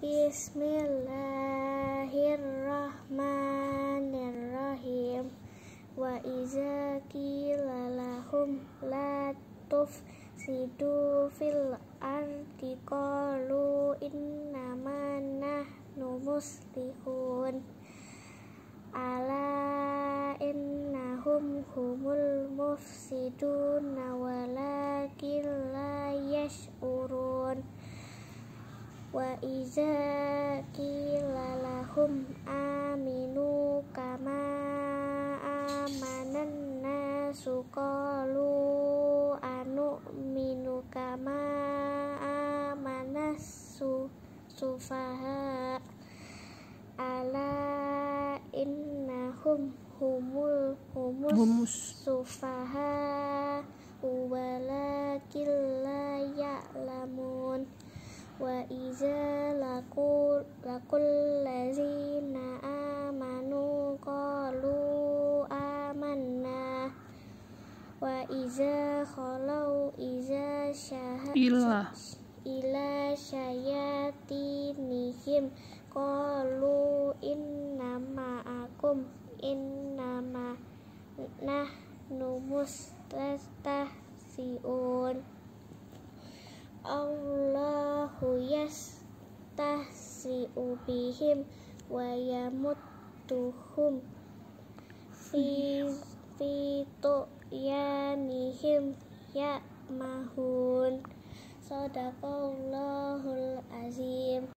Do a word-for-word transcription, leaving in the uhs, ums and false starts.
Bismillahirrahmanirrahim. Wa iza qila lahum la tufsidu fil ardi qalu innama nahnu muslihun ala innahum humul mufsiduna walakin la yash'urun. Wa iza qila lahum aminu kama amanan nasu qalu anu'minu kama amanas sufaha ala innahum humul humus sufaha walakin la ya'lamun. Wa iza laqul laqul lazina amanu qalu amanna wa iza khalau iza syahad ila ila syayatinihim qalu innama akum innama nahnu mustahzi'un. Allahu yastahzi'u bihim wa yamudduhum fi fi tu'yanihim ya'mahun. Shadaqallahul azim.